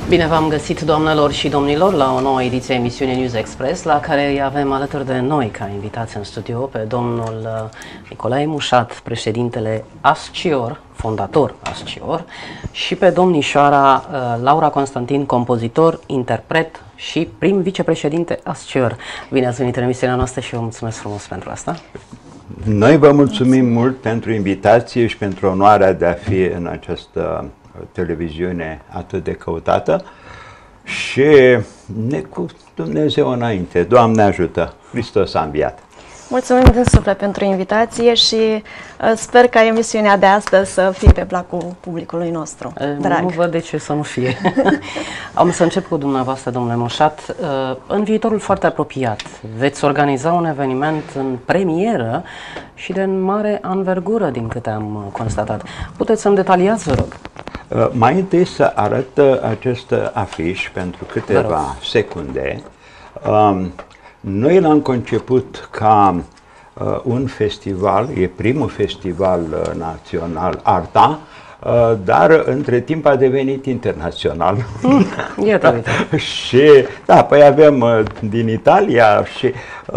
Bine v-am găsit, doamnelor și domnilor, la o nouă ediție a emisiunii News Express, la care îi avem alături de noi, ca invitați în studio, pe domnul Nicolae Mușat, președintele Ascior, fondator Ascior, și pe domnișoara Laura Constantin, compozitor, interpret și prim vicepreședinte Ascior. Bine ați venit în emisiunea noastră și vă mulțumesc frumos pentru asta. Noi vă mulțumim mult pentru invitație și pentru onoarea de a fi în această televiziune atât de căutată și ne cu Dumnezeu înainte. Doamne ajută! Hristos a înviat! Mulțumim din suflet pentru invitație și sper ca emisiunea de astăzi să fie pe placul publicului nostru drag. Nu văd de ce să nu fie. Am să încep cu dumneavoastră, domnule Mușat. În viitorul foarte apropiat veți organiza un eveniment în premieră și de mare anvergură, din câte am constatat. Puteți să-mi detaliați, vă rog? Mai întâi să arăt acest afiș pentru câteva secunde. Noi l-am conceput ca un festival, e primul festival național, Arta, dar între timp a devenit internațional. Iată, uite. Și, da, păi avem din Italia și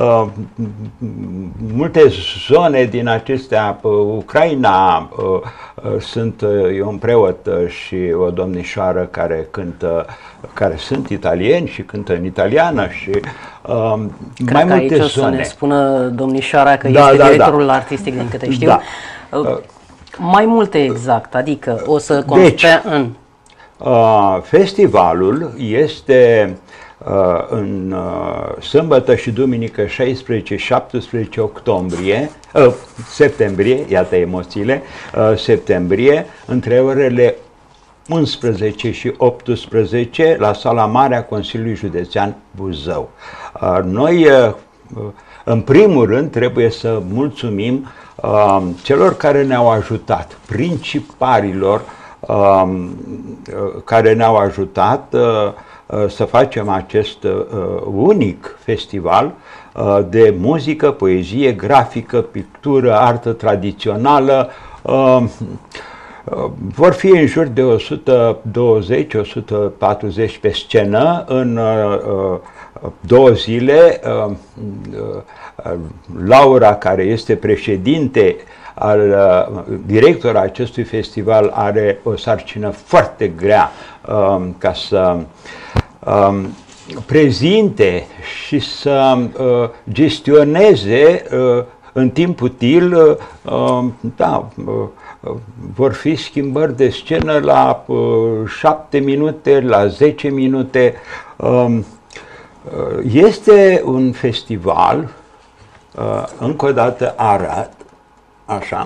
multe zone din acestea, Ucraina, sunt eu un preot și o domnișoară care cântă, care sunt italieni și cântă în italiană și mai multe aici zone. O să ne spună domnișoara că este directorul artistic, din câte știu. Da. Mai multe exact, adică o să constea în... Festivalul este în sâmbătă și duminică 16-17 octombrie, septembrie, iată emoțiile, septembrie, între orele 11 și 18 la sala mare a Consiliului Județean Buzău. Noi, în primul rând, trebuie să mulțumim celor care ne-au ajutat, principalilor care ne-au ajutat să facem acest unic festival de muzică, poezie, grafică, pictură, artă tradițională. Vor fi în jur de 120-140 pe scenă în 2 zile. Laura, care este președinte, director acestui festival, are o sarcină foarte grea ca să prezinte și să gestioneze în timp util, vor fi schimbări de scenă la 7 minute, la 10 minute. Este un festival, încă o dată arăt, așa.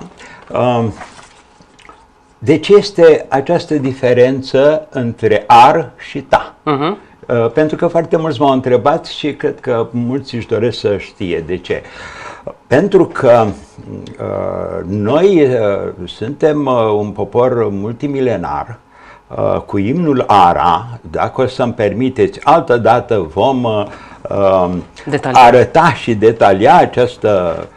Deci este această diferență între ar și ta. Pentru că foarte mulți m-au întrebat și cred că mulți își doresc să știe de ce. Pentru că noi suntem un popor multimilenar, cu imnul ARA, dacă o să-mi permiteți, altă dată vom arăta și detalia această,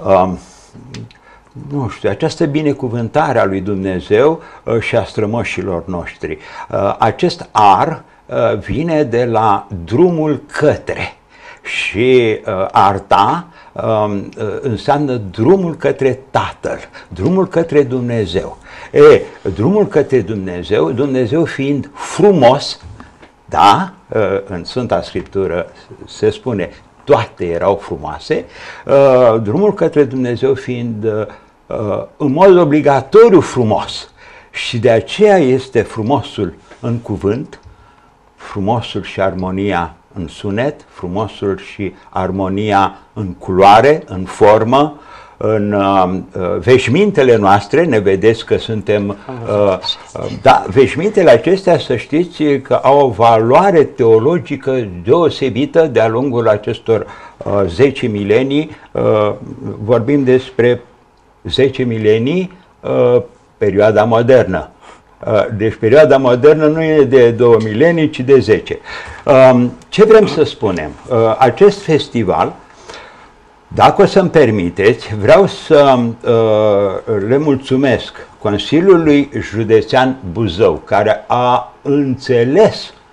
nu știu, această binecuvântare a lui Dumnezeu și a strămoșilor noștri. Acest ar vine de la drumul către și arta înseamnă drumul către Tatăl, drumul către Dumnezeu. Drumul către Dumnezeu, Dumnezeu fiind frumos, da, în Sfânta Scriptură se spune toate erau frumoase, drumul către Dumnezeu fiind în mod obligatoriu frumos și de aceea este frumosul în cuvânt, frumosul și armonia în sunet, frumosul și armonia în culoare, în formă, în veșmintele noastre, ne vedeți că suntem, da, veșmintele acestea, să știți că au o valoare teologică deosebită de-a lungul acestor 10 milenii, vorbim despre 10 milenii, perioada modernă. Deci perioada modernă nu e de 2 milenii, ci de 10. Ce vrem să spunem? Acest festival, dacă o să-mi permiteți, vreau să le mulțumesc Consiliului Județean Buzău, care a înțeles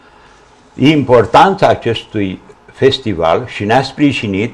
importanța acestui festival și ne-a sprijinit,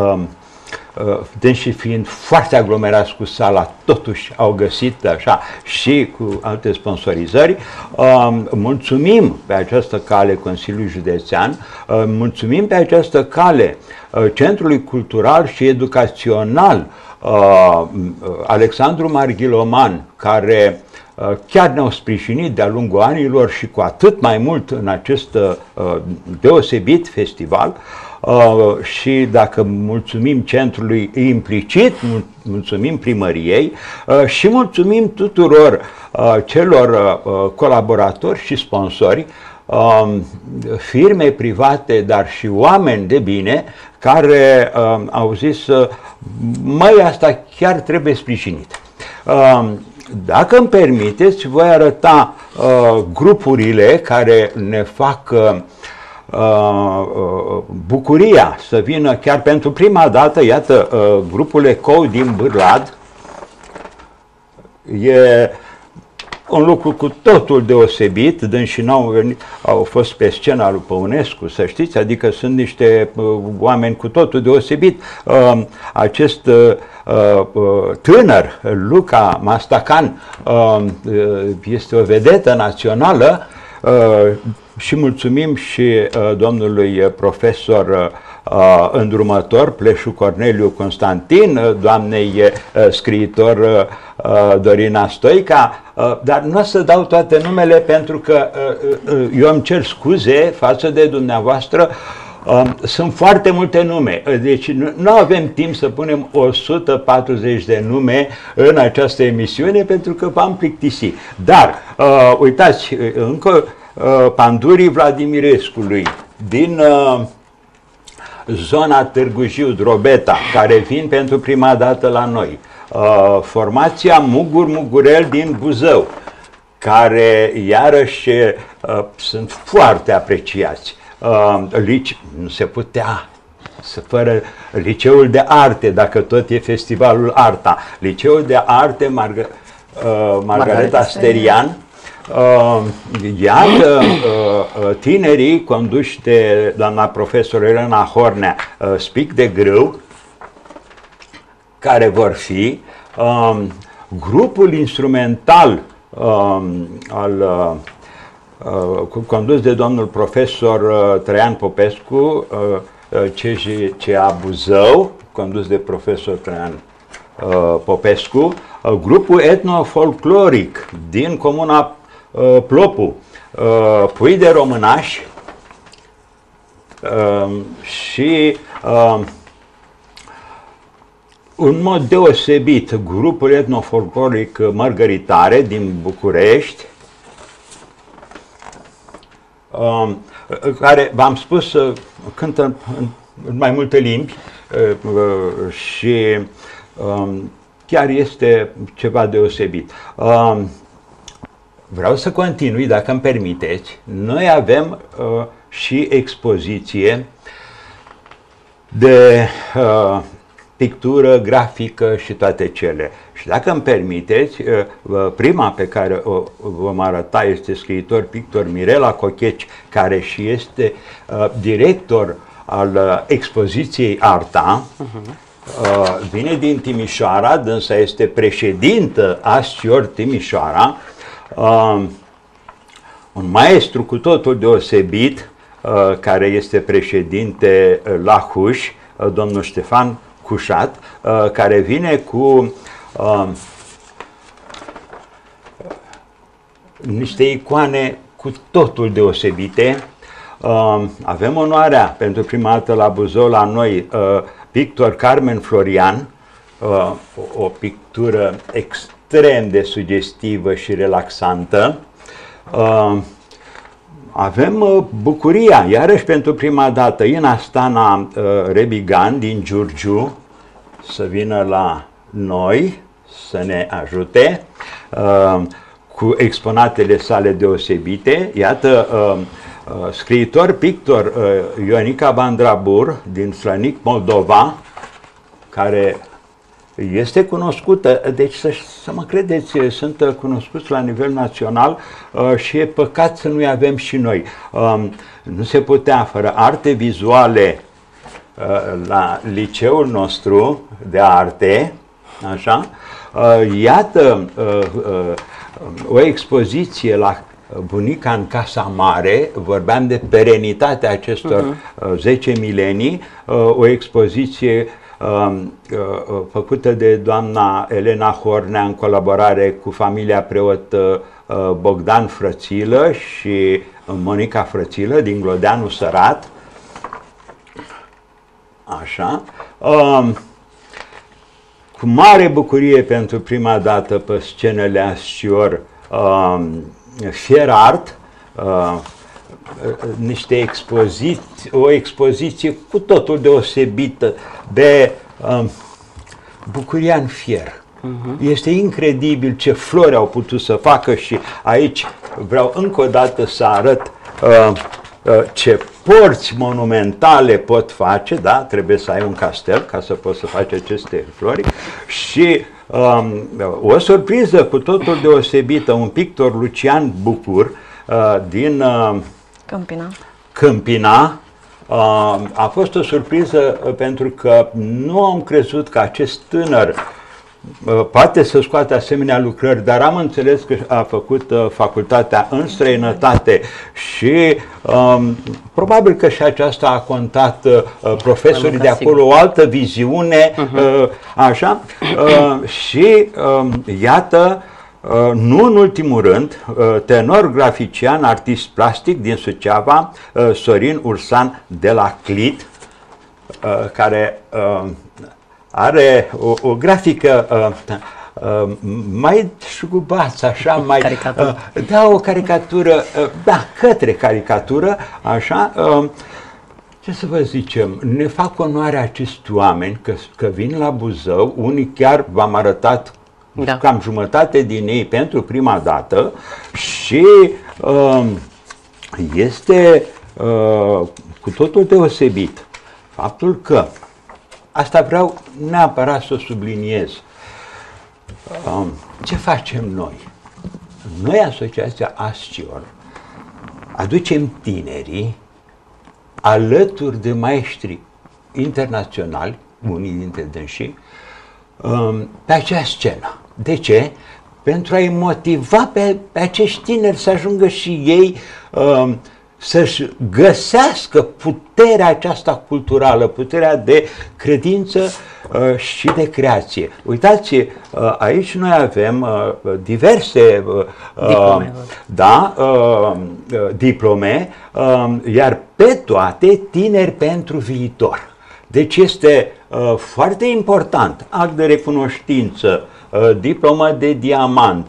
deși fiind foarte aglomerați cu sala, totuși au găsit așa și cu alte sponsorizări. Mulțumim pe această cale Consiliului Județean, mulțumim pe această cale Centrului Cultural și Educațional Alexandru Marghiloman, care chiar ne-au sprijinit de-a lungul anilor și cu atât mai mult în acest deosebit festival. Și dacă mulțumim centrului implicit, mulțumim primăriei și mulțumim tuturor celor colaboratori și sponsori, firme private, dar și oameni de bine care au zis, măi, asta chiar trebuie sprijinit. Dacă îmi permiteți, voi arăta grupurile care ne fac bucuria să vină chiar pentru prima dată. Iată, grupul Ecou din Bârlad. E un lucru cu totul deosebit, dânsi n-au venit, au fost pe scena lui Păunescu, să știți, adică sunt niște oameni cu totul deosebit. Acest tânăr, Luca Mastacan, este o vedetă națională. Și mulțumim și domnului profesor îndrumător Pleșu Corneliu Constantin, doamnei scriitor Dorina Stoica, dar nu o să dau toate numele pentru că eu îmi cer scuze față de dumneavoastră. Sunt foarte multe nume, deci nu avem timp să punem 140 de nume în această emisiune pentru că v-am plictisit. Dar, uitați, încă Pandurii Vladimirescului din zona Târgu Jiu, Drobeta, care vin pentru prima dată la noi. Formația Mugur Mugurel din Buzău, care iarăși sunt foarte apreciați. Nu se putea fără Liceul de Arte, dacă tot e festivalul Arta. Liceul de Arte Margareta Sterian. Iată tinerii conduși de doamna profesor Elena Hornea, Spic de Grâu, care vor fi grupul instrumental condus de domnul profesor Traian Popescu, CJCA Buzău, condus de profesor Traian Popescu, grupul etnofolcloric din comuna Plopu, Pui de Românași și în mod deosebit grupul etnofolcloric Mărgăritare din București, care, v-am spus, cântă în mai multe limbi și chiar este ceva deosebit. Vreau să continui, dacă îmi permiteți. Noi avem și expoziție de pictură, grafică și toate cele. Și dacă îmi permiteți, prima pe care o vom arăta este scriitor pictor Mirela Cocheci, care și este director al expoziției Arta. Vine din Timișoara, dânsa este președintă Ascior Timișoara, un maestru cu totul deosebit, care este președinte la Huș, domnul Ștefan Cușat, care vine cu niște icoane cu totul deosebite. Avem onoarea pentru prima dată la Buzău, la noi, pictor Carmen Florian, o pictură extrem de sugestivă și relaxantă. Avem bucuria, iarăși pentru prima dată, Ina Stana Rebigan din Giurgiu să vină la noi, să ne ajute cu exponatele sale deosebite. Iată, scriitor, pictor Ionica Bandrabur din Slănic, Moldova, care este cunoscută, deci să mă credeți, sunt cunoscuți la nivel național și e păcat să nu-i avem și noi. Nu se putea fără arte vizuale la liceul nostru de arte, așa, iată o expoziție la Bunica în Casa Mare, vorbeam de perenitatea acestor 10 milenii, o expoziție făcută de doamna Elena Hornea în colaborare cu familia preot Bogdan Frățilă și Monica Frățilă din Glodeanu Sărat. Așa. Cu mare bucurie pentru prima dată pe scenele Ascior Fier Art, niște expoziții, o expoziție cu totul deosebită de bucuria în fier. Este incredibil ce flori au putut să facă și aici vreau încă o dată să arăt ce porți monumentale pot face, da? Trebuie să ai un castel ca să poți să faci aceste flori și o surpriză cu totul deosebită, un pictor Lucian Bucur din Câmpina. A fost o surpriză pentru că nu am crezut că acest tânăr poate să scoate asemenea lucrări, dar am înțeles că a făcut facultatea în străinătate și probabil că și aceasta a contat profesorii de acolo, o altă viziune, așa, și iată, nu în ultimul rând, tenor grafician, artist plastic din Suceava, Sorin Ursan de la Clit, care are o grafică mai șugubață, așa, mai... da, o caricatură, da, către caricatură, așa. Ce să vă zicem, ne fac onoare acești oameni că vin la Buzău, unii chiar v-am arătat cam jumătate din ei pentru prima dată și este cu totul deosebit faptul că asta vreau neapărat să o subliniez. Ce facem noi? Noi, Asociația Ascior, aducem tinerii alături de maestri internaționali, unii dintre dânsii, pe acea scenă. De ce? Pentru a-i motiva pe acești tineri să ajungă și ei să-și găsească puterea aceasta culturală, puterea de credință și de creație. Uitați, aici noi avem diverse diplome, iar pe toate tineri pentru viitor. Deci este foarte important, act de recunoștință, diplomă de diamant,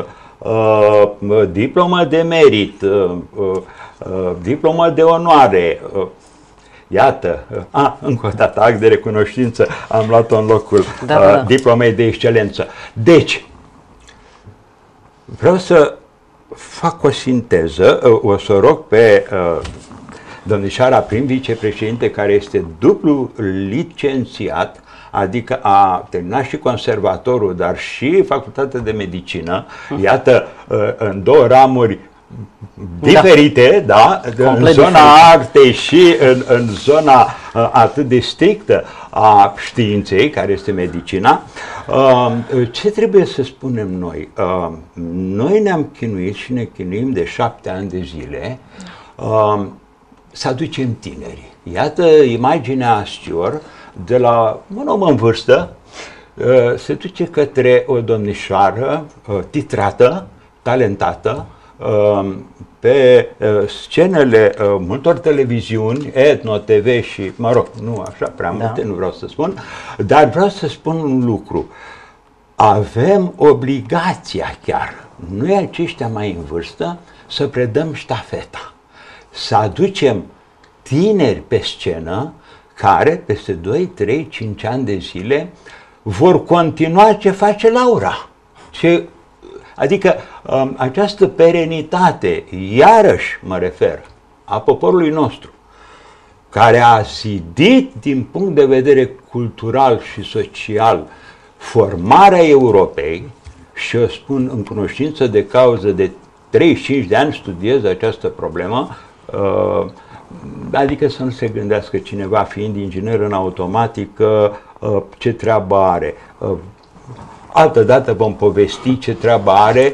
diplomă de merit, diplomă de onoare. Iată, încă o dată, act de recunoștință, am luat-o în locul diplomei de excelență. Deci, vreau să fac o sinteză, o să rog pe domnișoara prim vicepreședinte, care este dublu licențiat, adică a terminat și conservatorul, dar și facultatea de medicină, iată, în două ramuri diferite, în zona artei și în zona atât de strictă a științei, care este medicina. Ce trebuie să spunem noi? Noi ne-am chinuit și ne chinuim de 7 ani de zile să aducem tinerii. Iată imaginea Ascior de la un om în vârstă, se duce către o domnișoară titrată, talentată, pe scenele multor televiziuni, Etno TV și, mă rog, nu așa prea multe, nu vreau să spun, dar vreau să spun un lucru. Avem obligația chiar, noi aceștia mai în vârstă, să predăm ștafeta, să aducem tineri pe scenă care peste 2, 3, 5 ani de zile vor continua ce face Laura. Adică această perenitate, iarăși mă refer, a poporului nostru, care a zidit din punct de vedere cultural și social formarea Europei, și eu spun în cunoștință de cauză, de 35 de ani studiez această problemă, adică să nu se gândească cineva, fiind inginer în automatică, ce treabă are. Altă dată vom povesti ce treabă are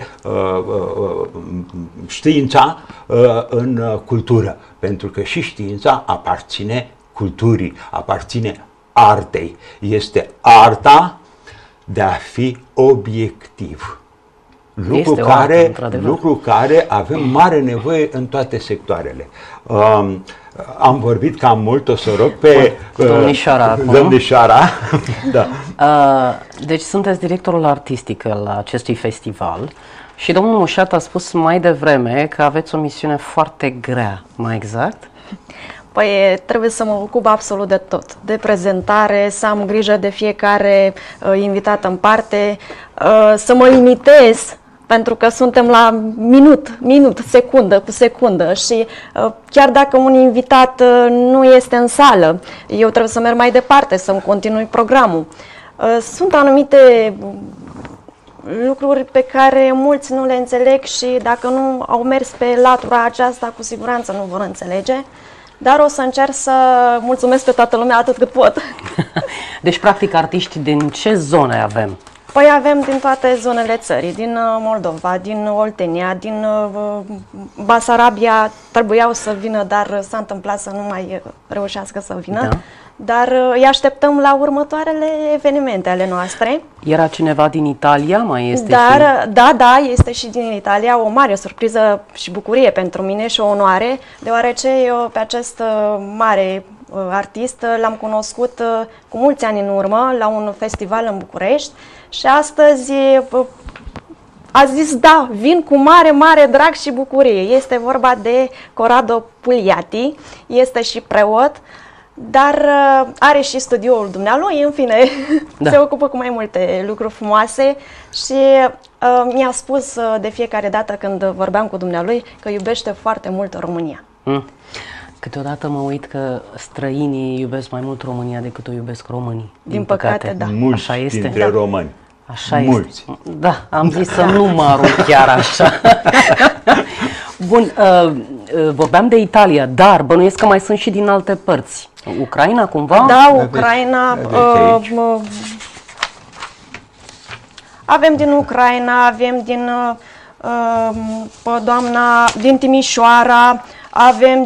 știința în cultură, pentru că și știința aparține culturii, aparține artei. Este arta de a fi obiectiv. Lucru care avem mare nevoie în toate sectoarele. Am vorbit cam mult, o să rog pe domnișoara. Da. Deci sunteți directorul artistic al acestui festival și domnul Mușat a spus mai devreme că aveți o misiune foarte grea, mai exact? Păi trebuie să mă ocup absolut de tot, de prezentare, să am grijă de fiecare invitat în parte, să mă limitez, pentru că suntem la minut, secundă cu secundă și chiar dacă un invitat nu este în sală, eu trebuie să merg mai departe, să-mi continui programul. Sunt anumite lucruri pe care mulți nu le înțeleg și dacă nu au mers pe latura aceasta, cu siguranță nu vor înțelege. Dar o să încerc să mulțumesc pe toată lumea atât cât pot. Deci, practic, artiști din ce zone avem? Păi avem din toate zonele țării, din Moldova, din Oltenia, din Basarabia. Trebuiau să vină, dar s-a întâmplat să nu mai reușească să vină. Da. Dar îi așteptăm la următoarele evenimente ale noastre. Era cineva din Italia? Mai este Da, este și din Italia. O mare surpriză și bucurie pentru mine și o onoare, deoarece eu pe acest mare artist l-am cunoscut cu mulți ani în urmă la un festival în București și astăzi a zis da, vin cu mare drag și bucurie. Este vorba de Corrado Pugliati, este și preot, dar are și studioul dumnealui, în fine, se ocupă cu mai multe lucruri frumoase și mi-a spus de fiecare dată când vorbeam cu dumnealui că iubește foarte mult România. Câteodată mă uit că străinii iubesc mai mult România decât o iubesc românii. Din păcate, da. Mulți așa este. Dintre români. Așa mulți. Este. Da, am zis să nu mă arunc chiar așa. Bun, vorbeam de Italia, dar bănuiesc că mai sunt și din alte părți. Ucraina, cumva? Da, Ucraina. Avem din Ucraina, avem din Timișoara, avem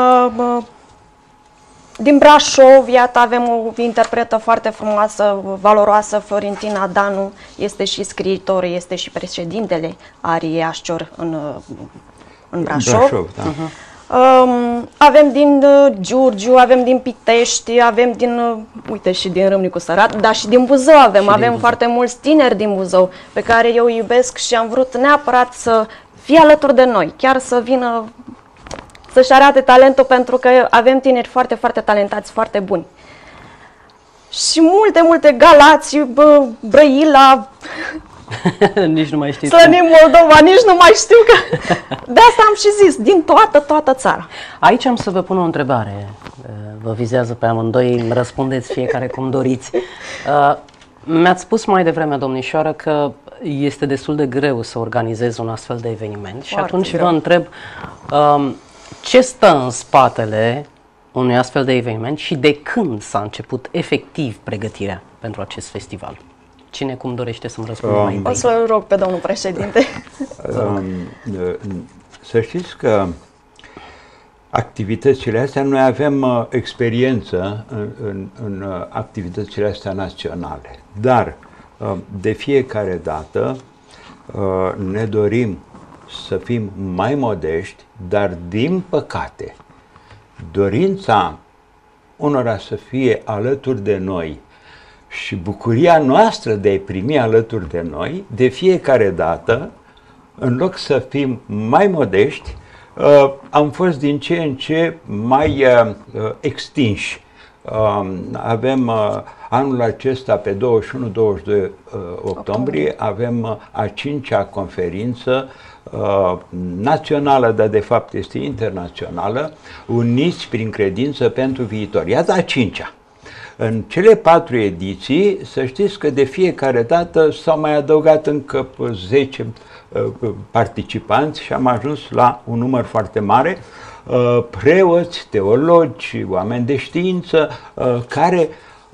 din Brașov, iată, avem o interpretă foarte frumoasă, valoroasă, Florentina Danu, este și scriitor, este și președintele Ariei Ascior în Brașov. Da. Avem din Giurgiu, avem din Pitești, avem uite, și din Râmnicu Sărat, dar și din Buzău avem foarte mulți tineri din Buzău pe care eu îi iubesc și am vrut neapărat să fie alături de noi, chiar să vină să-și arate talentul, pentru că avem tineri foarte talentați, foarte buni. Și multe Galați, Brăila, nici nu mai știu. Slănim, Moldova, nici nu mai știu că... De asta am și zis, din toată țara. Aici am să vă pun o întrebare. Vă vizează pe amândoi, îmi răspundeți fiecare cum doriți. Mi-ați spus mai devreme, domnișoară, că este destul de greu să organizezi un astfel de eveniment. Și atunci vă întreb, ce stă în spatele unui astfel de eveniment și de când s-a început efectiv pregătirea pentru acest festival? Cine cum dorește să-mi răspundă mai întâi? O să-l rog pe domnul președinte. Să știți că activitățile astea, noi avem experiență în activitățile astea naționale, dar de fiecare dată ne dorim să fim mai modești, dar din păcate dorința unora să fie alături de noi și bucuria noastră de a-i primi alături de noi, de fiecare dată, în loc să fim mai modești, am fost din ce în ce mai extinși. Avem anul acesta, pe 21-22 octombrie, avem a 5-a conferință națională, dar de fapt este internațională, Uniți prin credință pentru viitor. Iată a 5-a. În cele 4 ediții, să știți că de fiecare dată s-au mai adăugat încă 10 participanți și am ajuns la un număr foarte mare, preoți, teologi, oameni de știință, care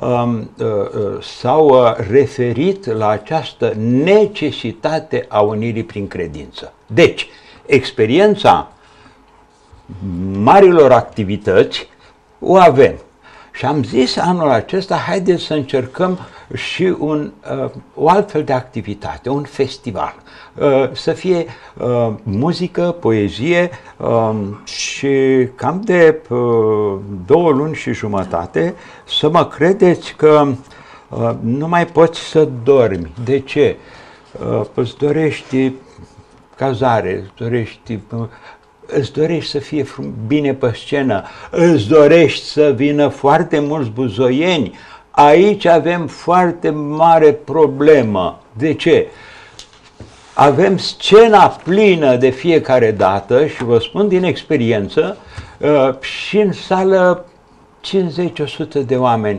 s-au referit la această necesitate a unirii prin credință. Deci, experiența marilor activități o avem. Și am zis anul acesta, haideți să încercăm și o altfel de activitate, un festival. Să fie muzică, poezie și cam de 2 luni și jumătate să mă credeți că nu mai poți să dormi. De ce? Îți dorești cazare, îți dorești să fie bine pe scenă, îți dorești să vină foarte mulți buzoieni. Aici avem foarte mare problemă. De ce? Avem scena plină de fiecare dată și vă spun din experiență, și în sală 50-100 de oameni.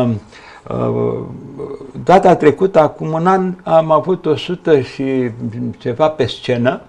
Data trecută, acum un an, am avut 100 și ceva pe scenă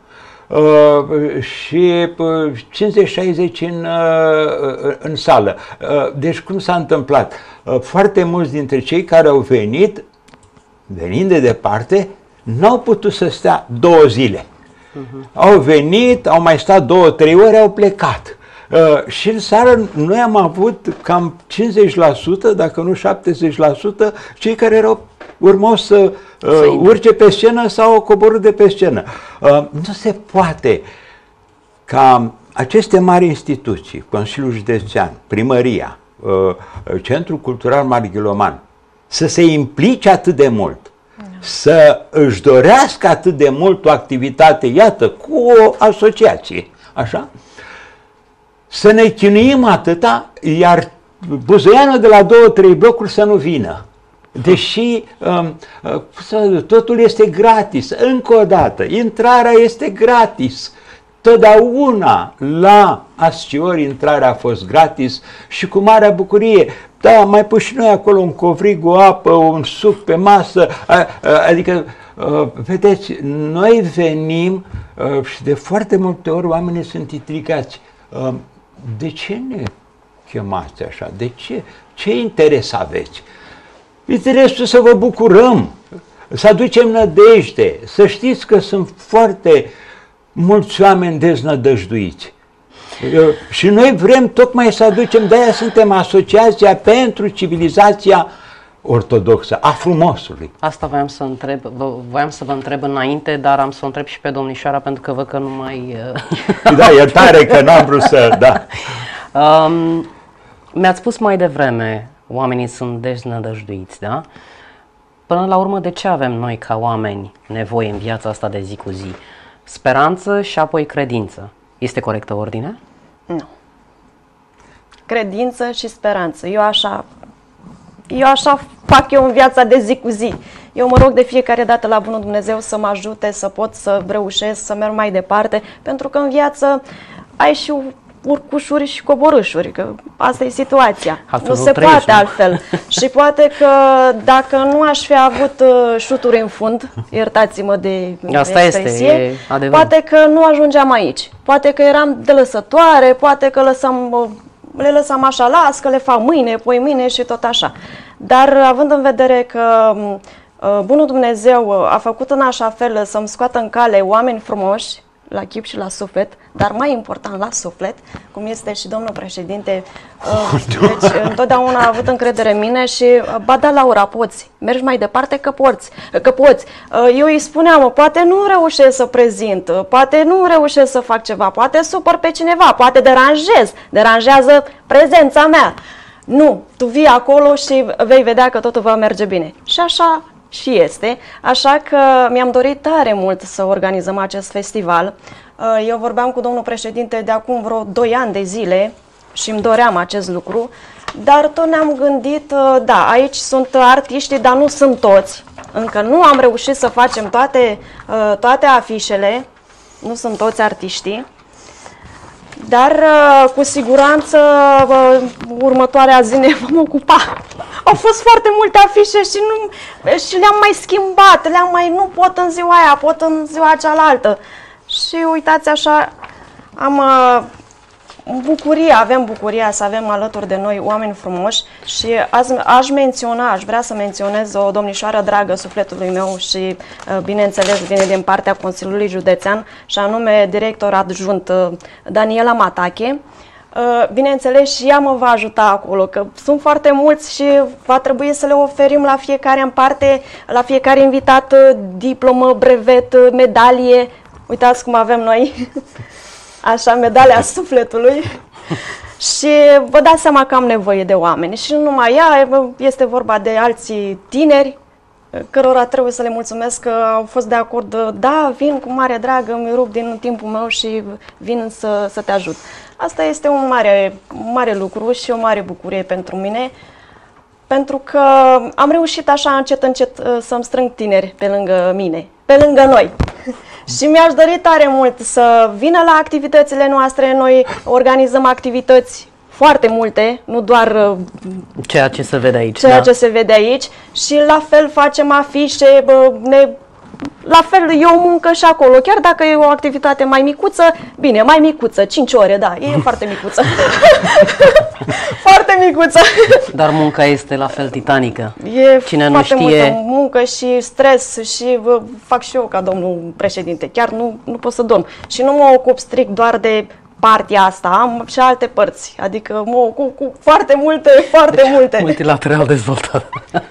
și 50-60 în sală. Deci cum s-a întâmplat? Foarte mulți dintre cei care au venit, venind de departe, n-au putut să stea 2 zile. Au venit, au mai stat 2-3 ore, au plecat. Și în seară noi am avut cam 50%, dacă nu 70%, cei care urmau să urce pe scenă sau au coborât de pe scenă. Nu se poate ca aceste mari instituții, Consiliul Județean, Primăria, Centrul Cultural Marghiloman, să se implice atât de mult, să își dorească atât de mult o activitate, iată, cu o asociație, așa, să ne chinuim atâta, iar buzoianul de la 2-3 blocuri să nu vină. Deși totul este gratis. Încă o dată, intrarea este gratis. Totdeauna la Asciori intrarea a fost gratis și cu mare bucurie. Da, mai pus și noi acolo un covrig, o apă, un suc pe masă, adică, vedeți, noi venim și de foarte multe ori oamenii sunt intrigați. De ce ne chemați așa? De ce? Ce interes aveți? Interesul să vă bucurăm, să aducem nădejde, să știți că sunt foarte mulți oameni deznădăjduiți. Și noi vrem tocmai să aducem, de-aia suntem Asociația pentru Civilizația Ortodoxă, a frumosului. Asta voiam să vă întreb înainte, dar am să o întreb și pe domnișoara, pentru că văd că nu mai... Da, iertare că n-am vrut să... Da. Mi-ați spus mai devreme, oamenii sunt deznădăjduiți, da? Până la urmă, de ce avem noi ca oameni nevoie în viața asta de zi cu zi? Speranță și apoi credință. Este corectă ordinea? Nu. Credință și speranță. Eu așa fac eu în viața de zi cu zi. Eu mă rog de fiecare dată la Bunul Dumnezeu să mă ajute, să pot să reușesc, să merg mai departe, pentru că în viață ai și urcușuri și coborâșuri, că asta e situația. Nu se poate altfel. Și poate că dacă nu aș fi avut șuturi în fund, iertați-mă de expresie, poate că nu ajungeam aici. Poate că eram de lăsătoare, poate că le lăsam așa, las că le fac mâine, poi mâine și tot așa. Dar având în vedere că Bunul Dumnezeu a făcut în așa fel să-mi scoată în cale oameni frumoși, la chip și la suflet, dar mai important la suflet, cum este și domnul președinte, deci întotdeauna a avut încredere în mine și, ba da, Laura, poți, mergi mai departe că poți. Eu îi spuneam, poate nu reușesc să prezint, poate nu reușesc să fac ceva, poate supăr pe cineva, poate deranjează prezența mea. Nu, tu vii acolo și vei vedea că totul va merge bine. Și așa și este, așa că mi-am dorit tare mult să organizăm acest festival. Eu vorbeam cu domnul președinte de acum vreo 2 ani de zile și îmi doream acest lucru, dar tot ne-am gândit, da, aici sunt artiștii, dar nu sunt toți. Încă nu am reușit să facem toate afișele, nu sunt toți artiștii. Dar cu siguranță următoarea zi ne vom ocupa. Au fost foarte multe afișe și le-am mai schimbat, nu pot în ziua aia, pot în ziua cealaltă. Și uitați așa, avem bucuria să avem alături de noi oameni frumoși și aș vrea să menționez o domnișoară dragă sufletului meu și, bineînțeles, vine din partea Consiliului Județean, și anume director adjunct Daniela Matache. Bineînțeles, și ea mă va ajuta acolo, că sunt foarte mulți și va trebui să le oferim la fiecare în parte, la fiecare invitat, diplomă, brevet, medalie. Uitați cum avem noi, așa, medalia sufletului. Și vă dați seama că am nevoie de oameni. Și nu numai ea, este vorba de alții tineri, cărora trebuie să le mulțumesc că au fost de acord. Da, vin cu mare drag, îmi rup din timpul meu și vin să te ajut. Asta este un mare lucru și o mare bucurie pentru mine, pentru că am reușit așa încet să-mi strâng tineri pe lângă mine, pe lângă noi. Și mi-aș dori tare mult să vină la activitățile noastre. Noi organizăm activități foarte multe, nu doar ceea ce se vede aici. Ce se vede aici. Și la fel facem afișe, la fel e o muncă și acolo, chiar dacă e o activitate mai micuță, bine, mai micuță, 5 ore, da, e foarte micuță. Foarte micuță. Dar munca este la fel titanică. E Cine foarte nu știe... multă muncă și stres și fac și eu ca domnul președinte, chiar nu pot să dorm. Și nu mă ocup strict doar de partea asta, am și alte părți, adică mă ocup cu foarte multe. Multilateral dezvoltat.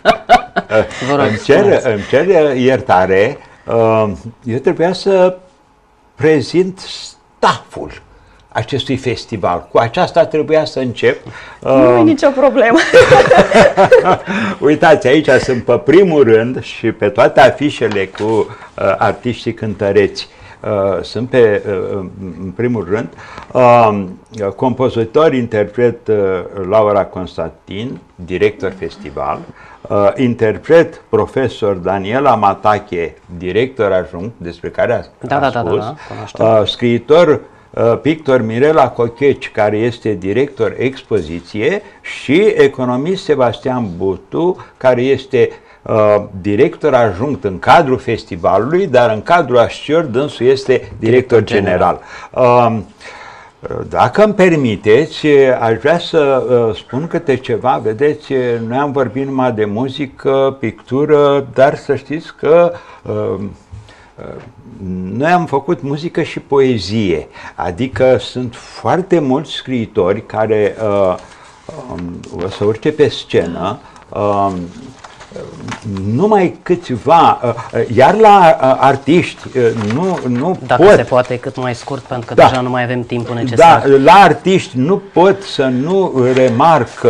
Îmi cer iertare, eu trebuia să prezint stafful acestui festival. Cu aceasta trebuia să încep. Nu e nicio problemă. Uitați, aici sunt pe primul rând și pe toate afișele cu artiștii cântăreți. Sunt în primul rând compozitor, interpret Laura Constantin, director festival, interpret profesor Daniela Matache, director adjunct, despre care a spus, scriitor, pictor Mirela Cocheci, care este director expoziție, și economist Sebastian Butu, care este director adjunct în cadrul festivalului, dar în cadrul Ascior dânsul este director general. Dacă îmi permiteți, aș vrea să spun câte ceva. Vedeți, noi am vorbit numai de muzică, pictură, dar să știți că noi am făcut muzică și poezie, adică sunt foarte mulți scriitori care o să urce pe scenă, numai câțiva, iar la artiști nu Dacă pot. se poate, cât mai scurt, pentru că deja nu mai avem timpul necesar. Da, la artiști nu pot să nu remarc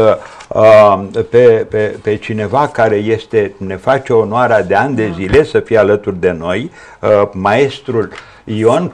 pe cineva care ne face onoarea de ani de zile să fie alături de noi, maestrul Ion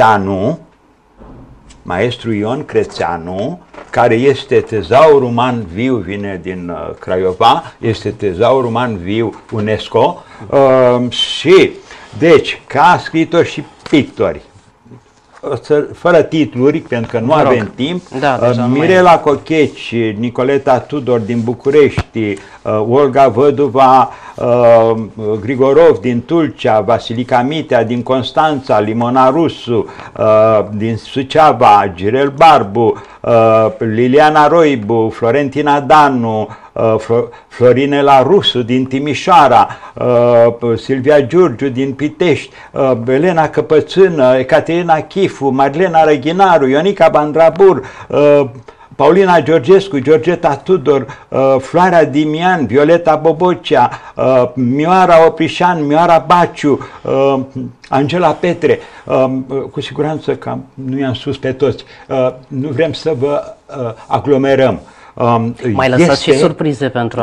Crețeanu, care este tezaur uman viu, vine din Craiova, este tezaur uman viu UNESCO, și deci ca scriitori și pictori, fără titluri, pentru că nu avem timp, Mirela Cocheci, Nicoleta Tudor din București, Olga Văduva Grigorov din Tulcea, Vasilica Mitea din Constanța, Limona Rusu din Suceava, Girel Barbu, Liliana Roibu, Florentina Danu, Florinela Rusu din Timișoara, Silvia Giurgiu din Pitești, Elena Căpățână, Ecaterina Chifu, Marilena Răghinaru, Ionica Bandrabur, Paulina Georgescu, Georgeta Tudor, Floarea Dimian, Violeta Bobocea, Mioara Oprișan, Mioara Baciu, Angela Petre. Cu siguranță că nu i-am spus pe toți. Nu vrem să vă aglomerăm. Mai lăsați și surprize pentru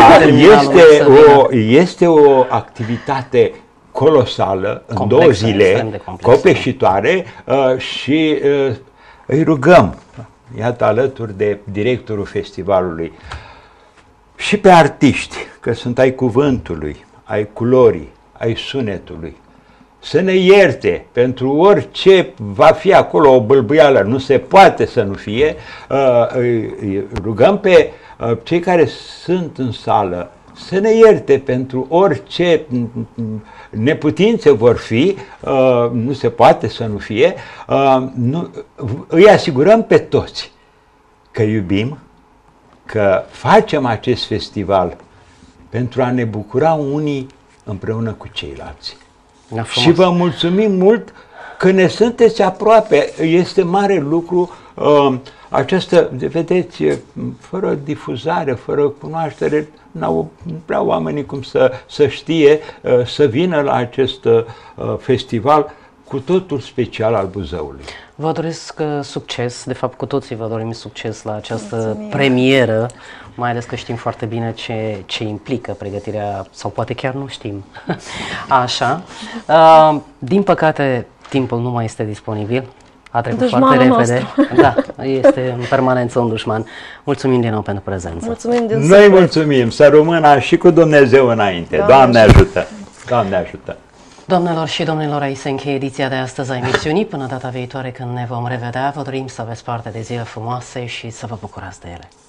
este o activitate colosală, în 2 zile, copleșitoare, și îi rugăm, iată, alături de directorul festivalului, și pe artiști, că sunt ai cuvântului, ai culorii, ai sunetului, să ne ierte pentru orice va fi acolo o bâlbâială, nu se poate să nu fie. Rugăm pe cei care sunt în sală să ne ierte pentru orice neputințe vor fi, nu se poate să nu fie. Îi asigurăm pe toți că iubim, că facem acest festival pentru a ne bucura unii împreună cu ceilalți. Și vă mulțumim mult că ne sunteți aproape. Este mare lucru această, vedeți, fără difuzare, fără cunoaștere, nu prea oamenii cum să știe, să vină la acest festival cu totul special al Buzăului. Vă doresc succes, de fapt cu toții vă dorim succes la această premieră, mai ales că știm foarte bine ce implică pregătirea, sau poate chiar nu știm. Așa. Din păcate, timpul nu mai este disponibil. A trecut foarte repede. Da, este în permanență un dușman. Mulțumim din nou pentru prezență. Mulțumim din Noi mulțumim. Să rămână și cu Dumnezeu înainte. Doamne ajută! Doamne ajută! Doamnelor și domnilor, aici se încheie ediția de astăzi a emisiunii. Până data viitoare când ne vom revedea, vă dorim să aveți parte de zile frumoase și să vă bucurați de ele.